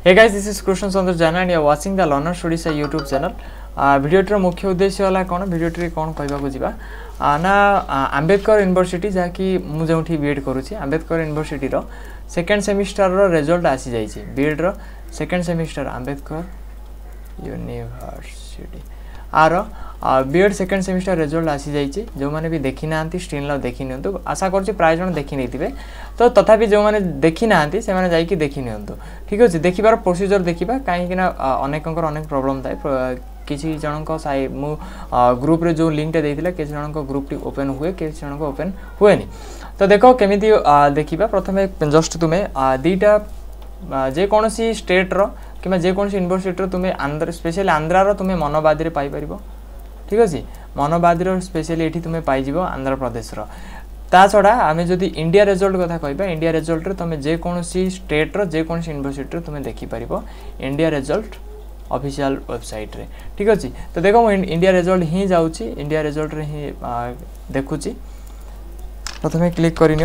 Hey guys, this is Krishna Chandra Jana and you are watching the Learner Studies YouTube channel. भिडियोटर मुख्य उद्देश्य है कौन भिडियोटी कौन कहवाक जावा ना आंबेडकर यूनिवर्सिटी जहाँकि मुझे बीएड करुँची Ambedkar university second semester result आसी जाइए बीएड रो सेकेंड सेमिस्टर आंबेडकर यूनिवर्सिटी आर बीएड सेकेंड सेमिस्टर रिजल्ट आसी जाइए जो मैंने भी देखी ना स्क्रीन देखी नि आशा कर प्राय जन देखी नहीं तो तथापि जो मैंने देखी ना से जाकि देखी नि ठीक अच्छे देखार प्रोसीजर देखा कहीं अनेकर अनेक प्रोब्लेम थाए किसी जनक साई मु ग्रुप रे जो लिंक देइथिला किसी जनक ग्रुप टी ओपन हुए किसी जनक ओपन हुए नहीं तो देखो केमिति देखिबा प्रथमे जस्ट तुमे दीटा जे कोनसी स्टेट रो किमा जे कोनसी यूनिवर्सिटी रो तुमे आंध्र स्पेशली आंध्रा रो तुमे मनोवादी रे पाई परिबो ठीक अछि मनोवादी रो स्पेशली एठी तुमे पाई जिवो आंध्र प्रदेश रो ता छड़ा आमे जदी इंडिया रिजल्ट कथा कहबा इंडिया रिजल्ट रे तुमे जे कोनसी स्टेट रो जे कोनसी यूनिवर्सिटी रो तुमे देखि परिबो इंडिया रिजल्ट ऑफिशियल वेबसाइट रे ठीक अच्छे तो देखो इंडिया रिजल्ट ही जाऊँगी इंडिया रिजल्ट रे ही देखुची प्रथमे क्लिक करिनियो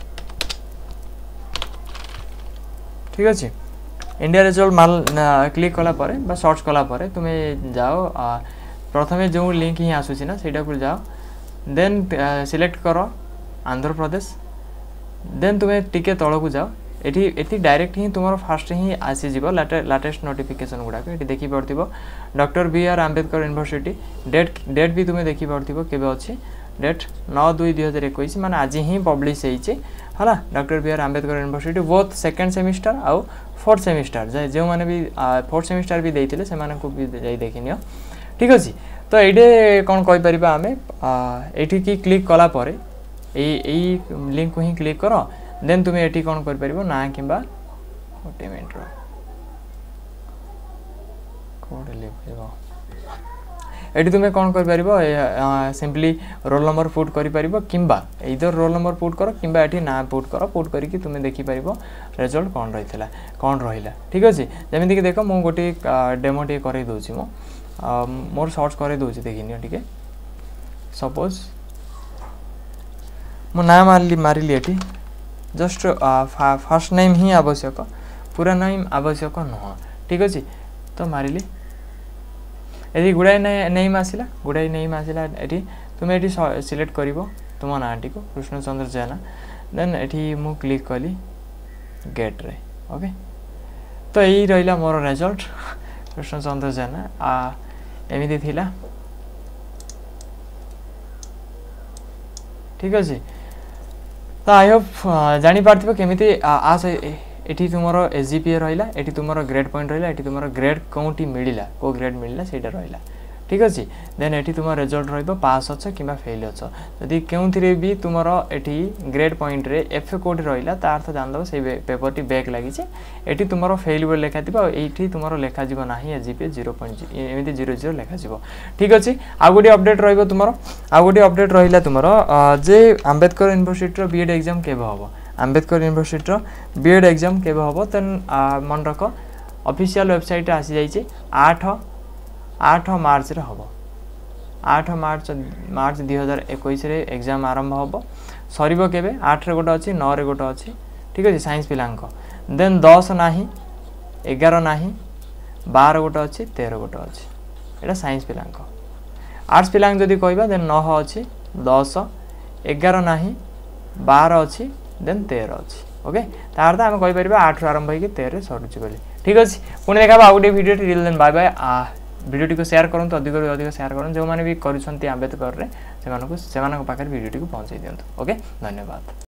ठीक अच्छे इंडिया रिजल्ट माल क्लिक कला परे बा सर्च कला परे तुम्हें जाओ प्रथमे जो लिंक ही आसूची ना सेटा को जाओ देन सिलेक्ट करो आंध्र प्रदेश देन तुम्हें टिके तल को जाओ एटी डायरेक्ट ही तुम फास्ट ही आसीज लाटेस्ट नोटिफिकेशन गुड़ाक ये देखी पड़ो doctor B R. Ambedkar university date भी तुम्हें देखी पड़ो केबे अच्छी डेट 9/2/2021 माने आज ही पब्लिश होइछे हला doctor B R. Ambedkar university both second semester आउ फोर्थ सेमिस्टर जो मैंने भी फोर्थ सेमिस्टर भी देइथिले से माने को भी जाई देखिनियो ठीक अछि तो एडे कोन कहि परिबा आमे एठी की क्लिक कला परे एई लिंक को ही क्लिक करो देन तुम्हें एटी कौन कर परिबो ना किंबा गोटे मिनिट रो कोड लेबो एटी तुम्हें कौन कर परिबो सिंपली रोल नंबर पुट करि परिबो किंबा इधर रोल नंबर पुट करो किंबा एटी ना पुट करो पुट करिकि तुम्हें देखि परिबो रिजल्ट कौन रहितला कौन रहिला ठीक अछि जेमिति कि देखो मु गोटे डेमो टे करै दोछि मो मोर सर्च करै दोछि देखिनियो ठीक है सपोज मो नाम मारिली एटी जस्ट फर्स्ट नेम ही आवश्यक पूरा नेम आवश्यक नुह ठीक अच्छे तो मारिली यदि गुड़ाई नेम आसला गुड़ाई नेम आसला ये तुम्हें ये सिलेक्ट कर तुम नाटी को कृष्ण चंद्र जेना देन ये मु क्लिक कली गेट रे ओके तो यही रहा मोर रिजल्ट कृष्ण चंद्र जेना एमती थिला ठीक अच्छे तो आई होप जानी पार्थिबो केमिति आस एठी तुमरो एसजीपीए रहिला एठी तुमरो ग्रेड पॉइंट रहिला एठी तुमरो ग्रेड कोउटी मिलिला को ग्रेड मिलिला सेटा रहिला ठीक अछि देन एठी तुमरो रिजल्ट रहइबो पास अछ किबा फेल अछ यदि केउथिरे भी तुमरो एठी ग्रेड पॉइंट रे एफ कोड रहिला ता अर्थ जान दबो से पेपर टी बैक लागि छै एठी तुमरो फेल बोल लेखा दिबो एठी तुमरो लेखा जिवो नाही एसजीपीए 0.0 एमिति 00 लेखा जिवो ठीक अछि आ गोडी अपडेट रहइबो तुमरो आ गोडी अपडेट रहिला तुमरो जे आंबेडकर यूनिवर्सिटी रो बीएड एग्जाम केबे होबो आंबेडकर यूनिवर्सिटी रो बीएड एग्जाम केबे होबो तन मन रख ऑफिशियल वेबसाइट आसी जाई छै 8 मार्च रे होबो 8 मार्च 2021 रे एग्जाम आरंभ होबो सरीबो केबे 8 रे गोटे अछि 9 रे गोटे अछि ठीक अछि साइंस पिलांको देन 10 नाही 11 नाही 12 गोटे अछि 13 गोटे अछि एटा साइंस पिलांको आर्ट्स पिलांक जदी कहबा देन 9 अछि 10 11 नाही 12 अछि देन 13 अछि ओके तार त हम कहि परिबा 8 रो आरंभ होई के 13 रे सरुची बोली ठीक अछि पुणी देखाबा आ गुटे video till then bye bye video को शेयर करंतु अधिक शेयर करन जो माने भी करिसंती आंबेडकर रे से मानको पाखर वीडियो को पहुंचाई दियंतु ओके धन्यवाद।